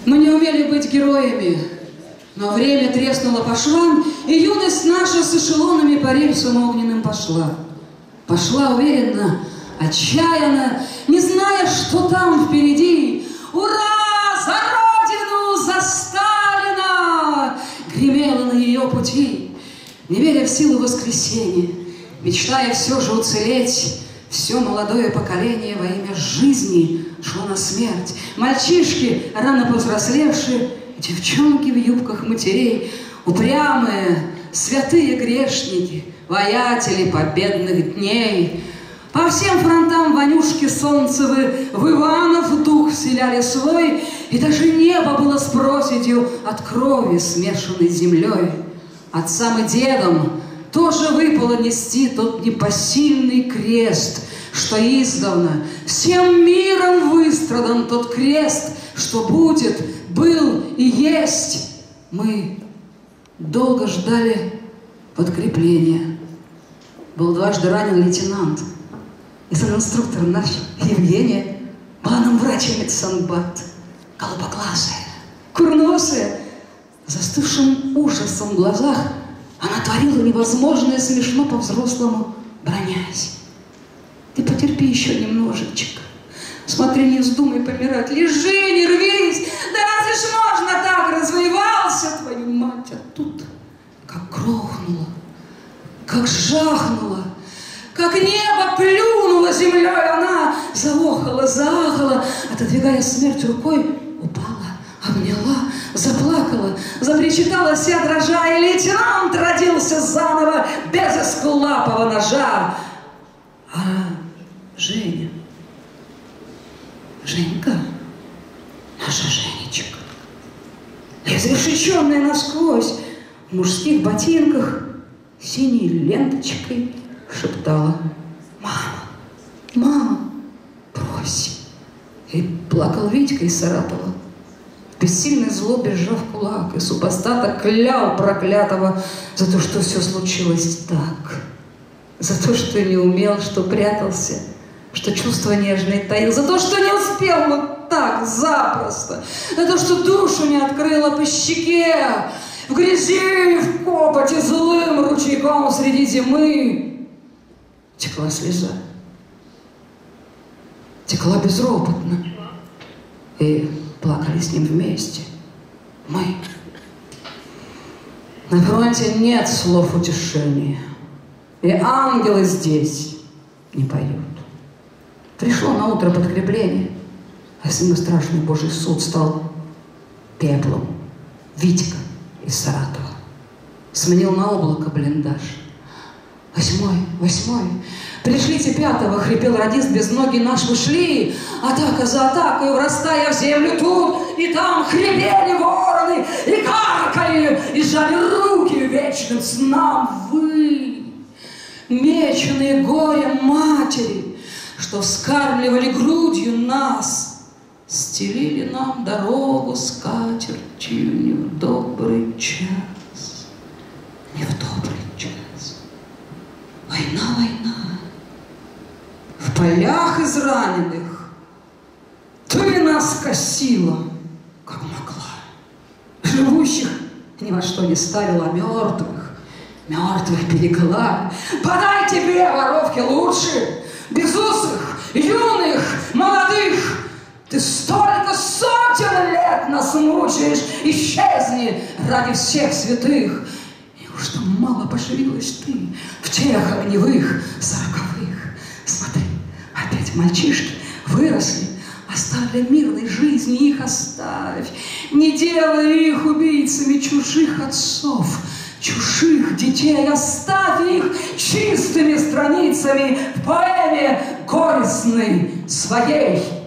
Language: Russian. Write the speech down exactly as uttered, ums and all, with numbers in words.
Мы не умели быть героями, но время треснуло по швам, и юность наша с эшелонами по рельсам огненным пошла. Пошла уверенно, отчаянно, не зная, что там впереди. Ура! За Родину! За Сталина! Гремело на ее пути, не веря в силу воскресения, мечтая все же уцелеть. Все молодое поколение во имя жизни шло на смерть. Мальчишки, рано повзрослевшие, девчонки в юбках матерей, упрямые, святые грешники, воятели победных дней. По всем фронтам Ванюшки Солнцевы в Иванов дух вселяли свой, и даже небо было с проседью от крови, смешанной с землей. Отцам и дедам тоже выпало нести тот непосильный крест, что издавна всем миром выстрадан тот крест, что будет, был и есть. Мы долго ждали подкрепления. Был дважды ранен лейтенант, и инструктор наш Евгения была нам врачом медсанбат, голубоглазая, курносая, застывшим ужасом в глазах. Она творила невозможное, смешно по-взрослому, бронясь. Ты потерпи еще немножечко. Смотри, не вздумай помирать. Лежи, не рвись. Да разве ж можно так? Развоевался, твою мать. А тут как грохнуло, как жахнуло, как небо плюнуло землей. Она заохала, заахала, отодвигая смерть рукой, упала, обняла, заплакала, запричитала вся дрожа, и лейтенант родился заново без эскулапого ножа. А Женя, Женька, наша Женечка, изрешеченная насквозь, в мужских ботинках, синей ленточкой, шептала: «Мама, мама, брось!» И плакал Витька из Саратова, в бессильной злобе сжав кулак, и супостата клял проклятого за то, что все случилось так, за то, что не умел, что прятался, что чувства нежные таил, за то, что не успел вот так, запросто, за то, что душу не открыла по щеке, в грязи, в копоти злым ручейком среди зимы. Текла слеза, текла безропотно, и плакали с ним вместе мы. На фронте нет слов утешения, и ангелы здесь не поют. Пришло на утро подкрепление, а самый страшный Божий суд стал пеплом. Витька из Саратова сменил на облако блиндаж. Восьмой, восьмой, пришлите пятого, хрипел радист без ноги наш, вы шли, атака за атакой, врастая в землю тут, и там хрипели вороны, и каркали, и сжали руки вечным снам. Вы, меченые горем матери, что вскармливали грудью нас, стелили нам дорогу скатертью не в добрый час, не в добрый час. Война, война, в полях израненных ты нас косила, как могла. Живущих ни во что не ставила, мертвых, мертвых берегла. Подай тебе, воровки, лучше, безусых, юных, молодых. Ты столько сотен лет нас мучаешь, исчезни ради всех святых. Неужто мало пошевелилась ты в тех огневых сороковых? Смотри, опять мальчишки выросли, оставь для мирной жизни их оставь. Не делай их убийцами чужих отцов, чужих детей, оставь их чистыми страницами в поэме горестной своей.